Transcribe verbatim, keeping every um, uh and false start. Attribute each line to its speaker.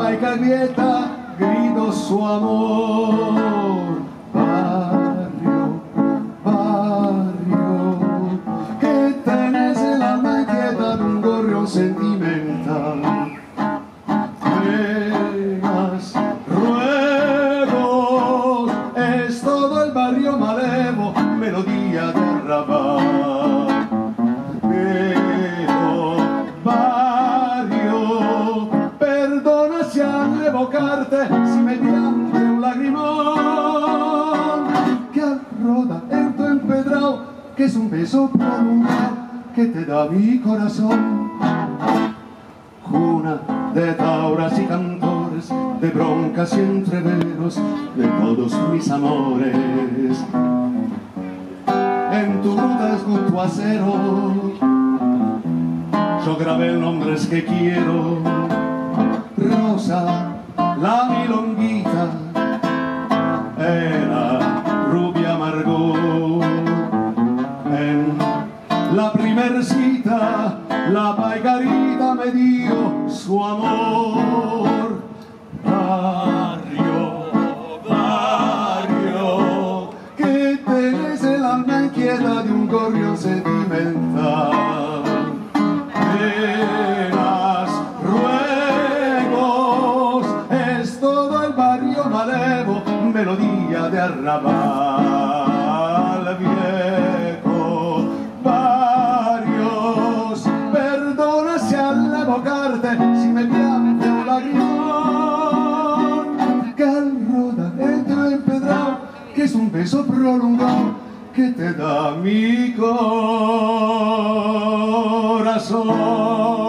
Speaker 1: paica grieta, grito su amor. Barrio, barrio, que tenés el alma inquieta de un gorrión sentimental. Penas, ruegos, es todo el barrio malevo, melodía de arrabal. Pero, barrio, perdona si al evocarte, si mediante un lagrimón que roda en tu empedrado, que es un beso prolongado que te da mi corazón. Cuna de tauras y cantores, de broncas y entreveros, de todos mis amores. En tu ruta esguto acero, yo grabé nombres que quiero. Rosa, la milonguita, era rubia Margot. En la primer cita, la paigarita me dio su amor. Barrio, barrio, que tenés el alma inquieta de un gorrión sentimental. Penas, ruegos, es todo el barrio malevo, melodía de arrabal viejo. Barrios, perdona si al evocarte, si me piante un lagrimón que al rodar entre empedrado, que es un beso prolongado que te da mi corazón.